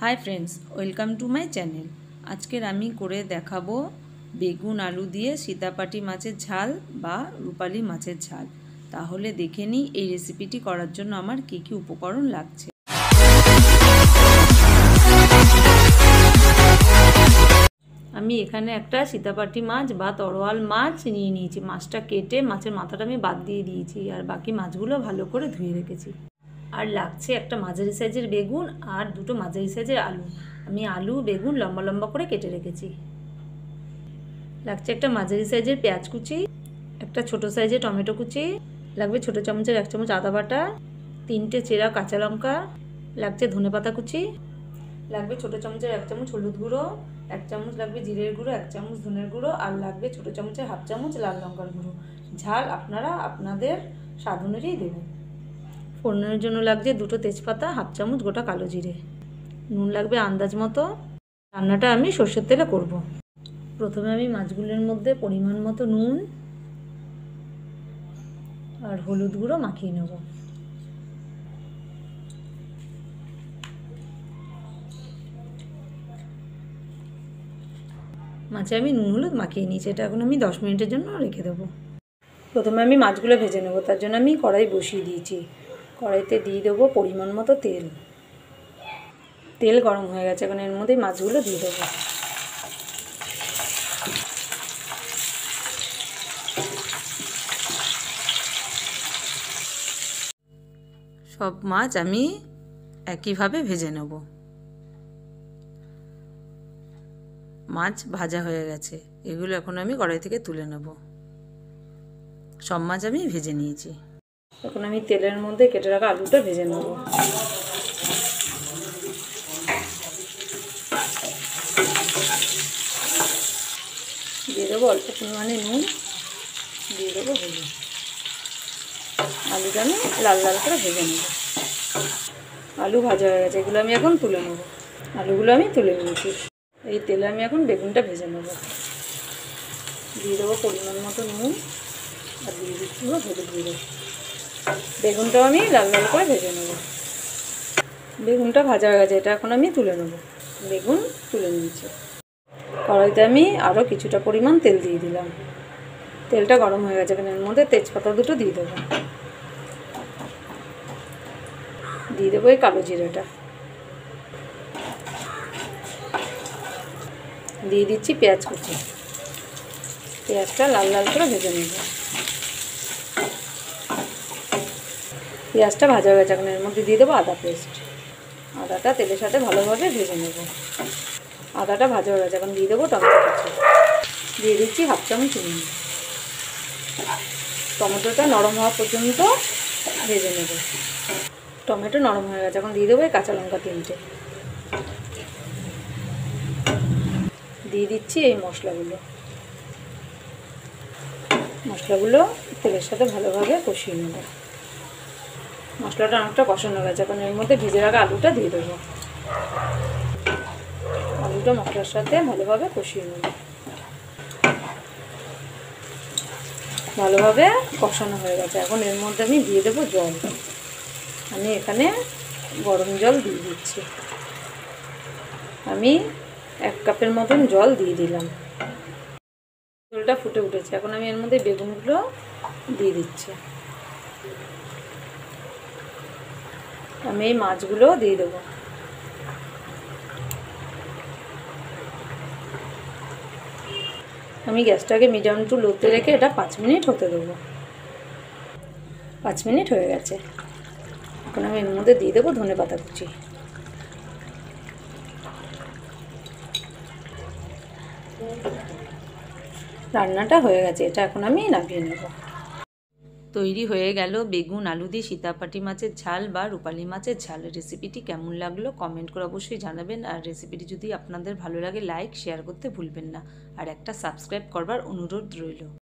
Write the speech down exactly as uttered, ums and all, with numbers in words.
High friends welcome to my channel. आजकेर आमी करे देखाबो बेगुन आलू दिए सीतापाटी माछेर झाल बा रूपाली माछेर झाल। ताहले देखे निई एई रेसिपिटी करार जोन्नो आमार कि कि उपकरण लागছে। आमी एखाने एकटा सीतापाटी माछ बा तरोयाल माछ निये निয়েছি। माछटा केटे माछेर माथाटा आमी बाद दिये दिয়েছি और बाकी माछगुलो भालो करे धुए रेखेছি। और लागছে একটা মাঝারি সাইজের বেগুন আর দুটো মাঝারি সাইজের আলু। আমি আলু বেগুন লম্বা লম্বা করে কেটে রেখেছি। লাগছে একটা মাঝারি সাইজের পেঁয়াজ কুচি, একটা ছোট সাইজের টমেটো কুচি, লাগবে ছোট চামচের এক চামচ আদা বাটা, তিনটে চেরা কাঁচা লঙ্কা, লাগছে ধনেপাতা কুচি, লাগবে ছোট চামচের এক চামচ হলুদ গুঁড়ো, এক চামচ লাগবে জিরের গুঁড়ো, এক চামচ ধনের গুঁড়ো আর লাগবে ছোট চামচের হাফ চামচ লাল লঙ্কার গুঁড়ো। ঝাল আপনারা আপনাদের স্বাদ অনুযায়ী দেবেন। फोड़নের জন্য লাগছে দুটো তেজপাতা, হাফ চামচ গোটা কালো জিরে, নুন লাগবে আন্দাজ মতো। রান্নাটা আমি সরষের তেলে করব। প্রথমে আমি মাছগুলোর মধ্যে পরিমাণ মতো নুন আর হলুদ গুঁড়ো মাখিয়ে নেব। মাছে আমি নুন হলুদ মাখিয়ে নিয়েছি, এটা এখন আমি দশ মিনিটের জন্য রেখে দেবো। প্রথমে আমি মাছগুলো ভেজে নেব, তার জন্য আমি কড়াই বসিয়ে দিয়েছি। কড়াইতে দিয়ে দেবো পরিমাণ মতো তেল। তেল গরম হয়ে গেছে, এখন এর মধ্যে মাছগুলো দিয়ে দেবো। সব মাছ আমি একইভাবে ভেজে নেব। মাছ ভাজা হয়ে গেছে, এগুলো এখন আমি কড়াই থেকে তুলে নেব। সব মাছ আমি ভেজে নিয়েছি। এখন আমি তেলের মধ্যে কেটে রাখা আলুটা ভেজে নেব। দিয়ে দেবো অল্প পরিমাণে নুন, দিয়ে দেবো হলুদ। আলুটা আমি লাল লাল করে ভেজে নেব। আলু ভাজা হয়ে গেছে, এগুলো আমি এখন তুলে নেব। আলুগুলো আমি তুলে নিয়েছি। এই তেলে আমি এখন বেগুনটা ভেজে নেব। দিয়ে দেবো পরিমাণ মতো নুন আর দিয়ে দিচ্ছি হলুদ গুঁড়ো। বেগুনটাও আমি লাল লাল করে ভেজে নেব। বেগুনটা ভাজা হয়ে গেছে, এটা এখন আমি তুলে নেব। বেগুন তুলে নিয়েছি। কড়াইতে আমি আরও কিছুটা পরিমাণ তেল দিয়ে দিলাম। তেলটা গরম হয়ে গেছে, এর মধ্যে তেজপাতা দুটো দিয়ে দেবো। দিয়ে দেবো এই কালো জিরেটা, দিয়ে দিচ্ছি পেঁয়াজ কুচি। পেঁয়াজটা লাল লাল করে ভেজে নেব। পেঁয়াজটা ভাজা হয়ে গেছে, এখন এর মধ্যে দিয়ে দেবো আদা পেস্ট। আদাটা তেলের সাথে ভালোভাবে ভেজে নেব। আদাটা ভাজা হয়ে গেছে, এখন দিয়ে দেবো টমেটো কুচি। দিয়ে দিচ্ছি হাফ চামচ নুন। টমেটোটা নরম হওয়া পর্যন্ত ভেজে নেব। টমেটো নরম হয়ে গেছে, এখন দিয়ে দেবো এই কাঁচা লঙ্কা তিনটে। দিয়ে দিচ্ছি এই মশলাগুলো। মশলাগুলো তেলের সাথে ভালোভাবে কষিয়ে নেব। মশলাটা অনেকটা কষানো গেছে, এখন এর মধ্যে ভেজে রাখা আলুটা দিয়ে দেবো। আলুটা মশলার সাথে ভালোভাবে কষিয়ে নেব। ভালোভাবে কষানো হয়ে গেছে, এখন এর মধ্যে আমি দিয়ে দেবো জল। আমি এখানে গরম জল দিয়ে দিচ্ছি। আমি এক কাপের মতন জল দিয়ে দিলাম। জলটা ফুটে উঠেছে, এখন আমি এর মধ্যে বেগুনগুলো দিয়ে দিচ্ছি। আমি এই মাছগুলো দিয়ে দেবো। আমি গ্যাসটাকে মিডিয়াম টু লোতে রেখে এটা পাঁচ মিনিট হতে দেবো। পাঁচ মিনিট হয়ে গেছে, এখন আমি এর মধ্যে দিয়ে দেবো ধনেপাতা কুচি। রান্নাটা হয়ে গেছে, এটা এখন আমি নামিয়ে নেব। তৈরি হয়ে গেল বেগুন আলু দিয়ে সীতাপাটি মাছের ঝাল বা রূপালী মাছের ঝাল। রেসিপিটি কেমন লাগলো কমেন্ট করে অবশ্যই জানাবেন। আর রেসিপিটি যদি আপনাদের ভালো লাগে লাইক শেয়ার করতে ভুলবেন না। আর একটা সাবস্ক্রাইব করবার অনুরোধ রইল।